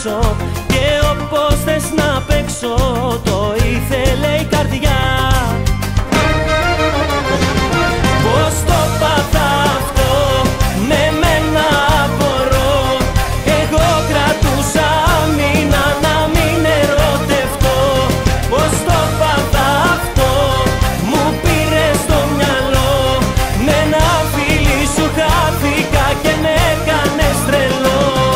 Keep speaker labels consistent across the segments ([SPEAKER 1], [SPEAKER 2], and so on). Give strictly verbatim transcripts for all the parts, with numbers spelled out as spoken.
[SPEAKER 1] αντέξω και όπως θες να παίξω το ήθελε η καρδιά. Πώς το πάθα αυτό, με μένα απορώ. Εγώ κρατούσα μήνα να μην ερωτευτώ. Πώς το πάθα αυτό, μου πήρε στο μυαλό. Με ένα φίλι σου χάθηκα και με έκανες τρελό.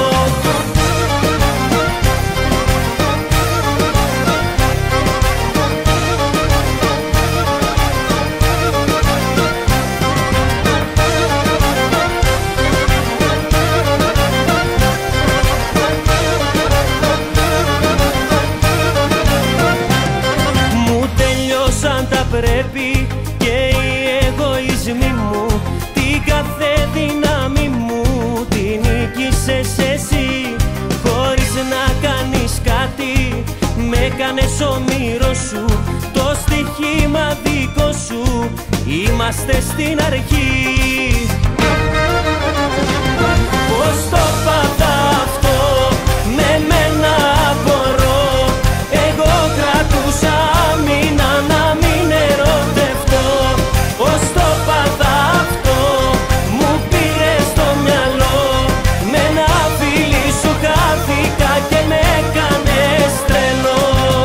[SPEAKER 1] Πρέπει και οι εγωισμοί μου, την κάθε δύναμη μου την νίκησες εσύ. Χωρίς να κάνεις κάτι, με έκανες ομήρο σου. Το στοίχημα δικό σου, είμαστε στην αρχή. Πώς το πάθα αυτό, με μένα απορώ. Εγώ κρατούσα μήνα να μην ερωτευτώ. Πώς το πάθα αυτό, μου πήρε στο μυαλό. Με ένα φίλι σου χάθηκα και με έκανες τρελό.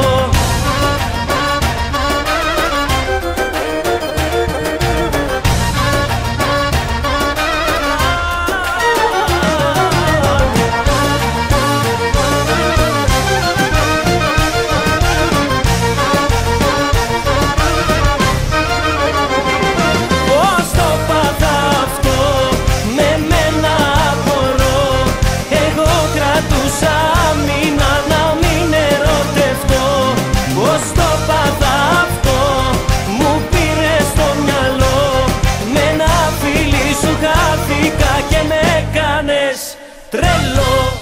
[SPEAKER 1] Και με έκανες τρελό.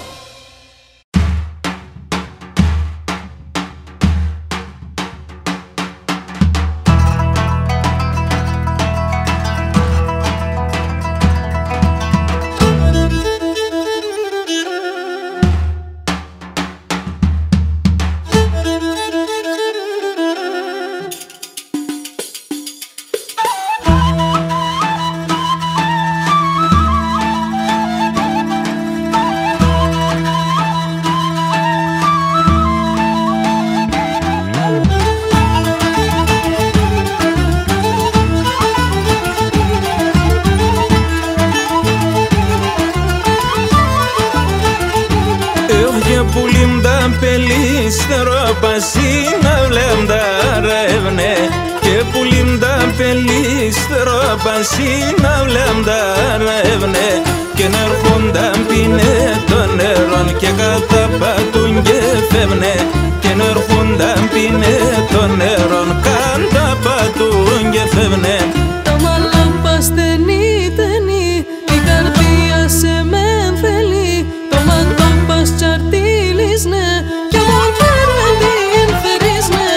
[SPEAKER 2] Pasina blenda revne ke pulinda pelistro pasina blenda revne ke nerfonda pine toneron ke kata patun gefevne ke nerfonda pine toneron kanta patun gefevne
[SPEAKER 3] Ταμαλά παστενή ταινή η καρδία σε μεν θέλει το μαντό πας τσαρτίλεις ναι και μου φέρνε την φέρεις ναι.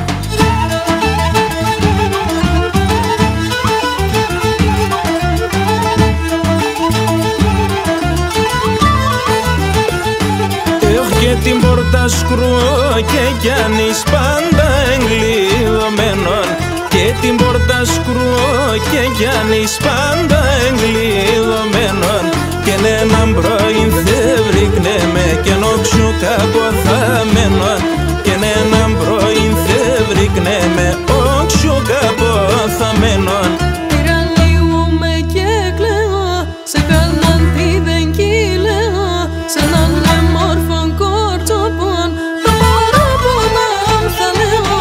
[SPEAKER 2] Έχω και την πόρτα σκρούω και κι αν είσαι πάντα εγκλειδωμένον και την πόρτα σκρούω και κι αν είσαι πάντα εγκλειδωμένον και έναν πρώην θεύρικνε με και νόξου κάπου θαμένον και έναν πρώην θεύρικνε με όξου κάπου θαμένον.
[SPEAKER 3] Πήρα λίγο με και κλαίω σε κάναν τι δεν κύλαιω σε έναν εμόρφων κορτσοπών τα παράπονα θα λέω.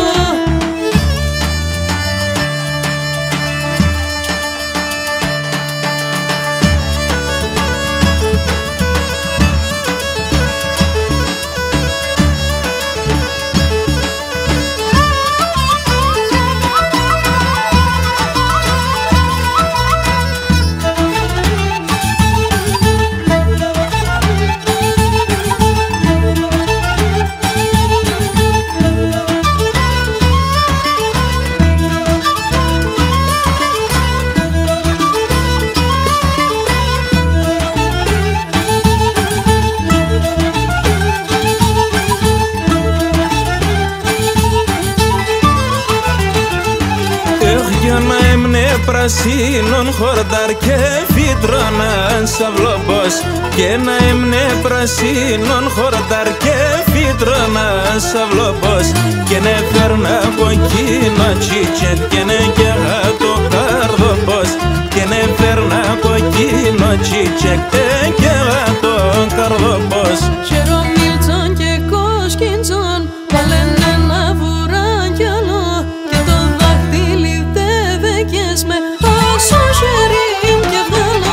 [SPEAKER 2] πρασίνων χορτάρ και φυτρώναν σαυλόπος και ένα έμνε πρασίνων χορτάρ και φυτρώναν σαυλόπος και ναι φέρνα από εκείνο τσίτσετ και ναι καίγα το καρδόπος και ναι φέρνα από εκείνο τσίτσετ και καίγα το καρδόπος.
[SPEAKER 3] Χερομίλτσαν και κόσκιντσαν βάλεν ένα βουράγγιαλο και το δάχτυλι δεύεκες με όσο χερίμ και βγάλω.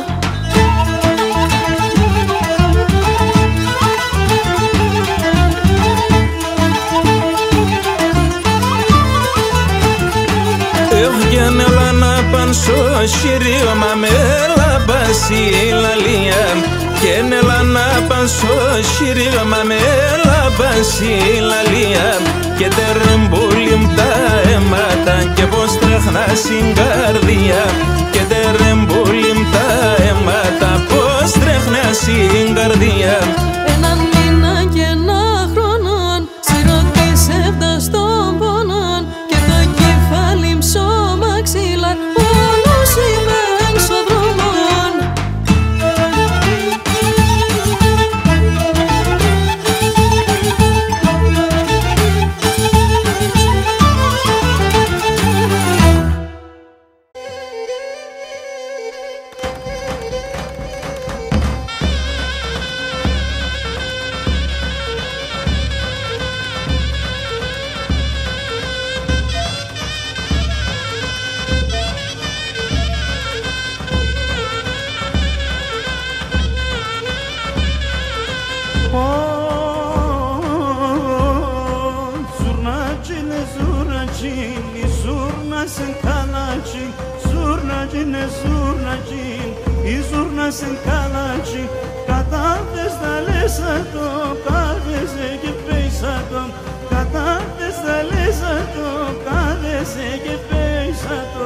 [SPEAKER 2] Έβγαινε έλα να πανσώ σιρίγμα με λαμπασί λαλία και έλα να πανσώ σιρίγμα με λαμπασί λαλία και τερεμπούλιμ τα αίματα και πως τρέχνα στην καρδιά και τερεμπούλιμ τα αίματα πως τρέχνα στην καρδιά.
[SPEAKER 3] Έναν μήνα και ένα χρονόν σιρωτήσευτα στον πονόν και το κεφάλι ψώμα ξύλαρ όλος ημέν στο δρομόν.
[SPEAKER 4] Zurnacine, zurnacine, zurnasın kalacin, zurnacine, zurnacin, zurnasın kalacin. Κατά θες θα λες το, κάθεσαι και πέσα το. Κατά θες θα λες το, κάθεσαι και πέσα το.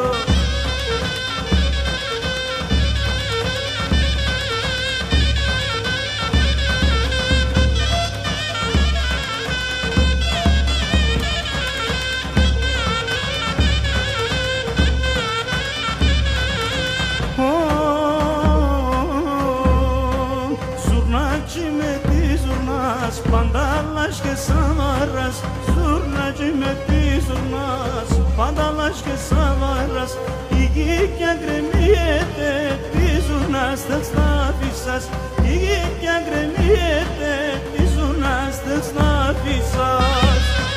[SPEAKER 4] Zurnacı με τη ζουρνάς, πάντα λας και σαβαράς. Zurnacı με τη ζουρνάς, πάντα λας και σαβαράς. Η γη κι αγκρεμιέται, τη ζουρνάς θες να αφήσας. Η γη κι αγκρεμιέται, τη ζουρνάς θες να αφήσας.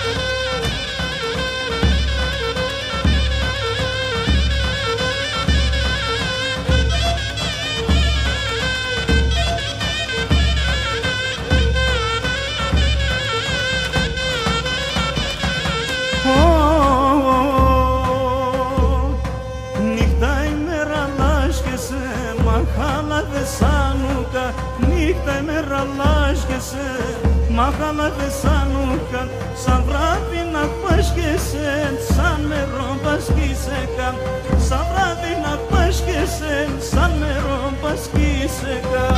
[SPEAKER 4] Νύχτα ημέρα λάσκεσαι, μάχαλα θεσσανούκα. Σαν βράδυ να πάσχεσαι, σαν νερό πασχίσεκα. Σαν βράδυ να πάσχεσαι, σαν νερό πασχίσεκα.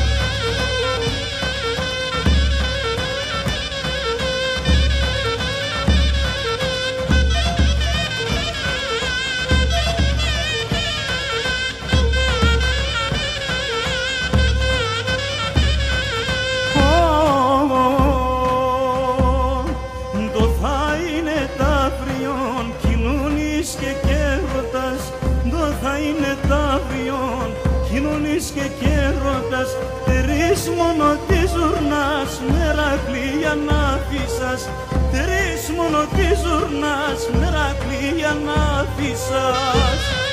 [SPEAKER 4] Και καιρότας, τρεις μόνο της ζουρνάς, μερακλή για να αφήσας. Τρεις μόνο της ζουρνάς, μερακλή για να αφήσας.